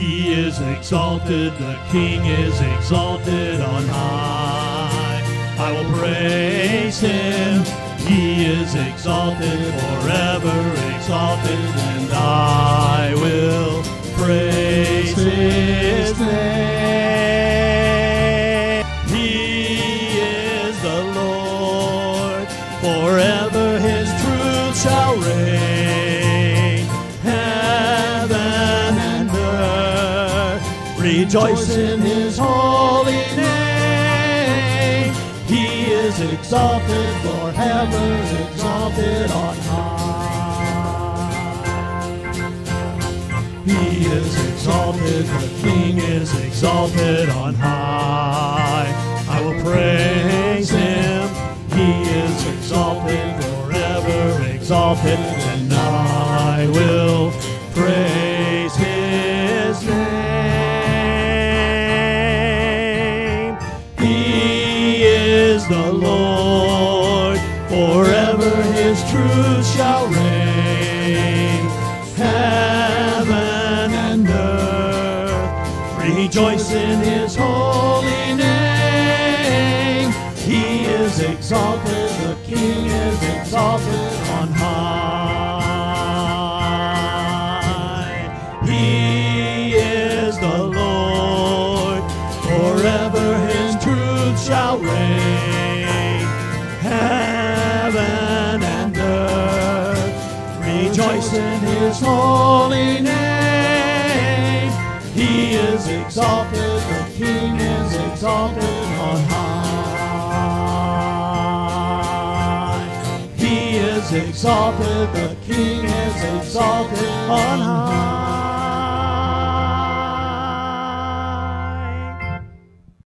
He is exalted, the King is exalted on high. I will praise him. He is exalted, forever exalted, and I will praise his name. He is the Lord, forever his truth shall reign. Heaven and earth rejoice in his holy name. He is exalted, forever exalted on high. He is exalted, the King is exalted on high. I will praise him. He is exalted, forever exalted, and I will praise his name. He is the Lord, forever his truth shall reign. Heaven and earth rejoice in his holy name. He is exalted, the King is exalted on high. He is the Lord, forever his truth shall reign. Heaven and earth rejoice in his holy name. He is exalted, the King is exalted on high. He is exalted, the King is exalted on high.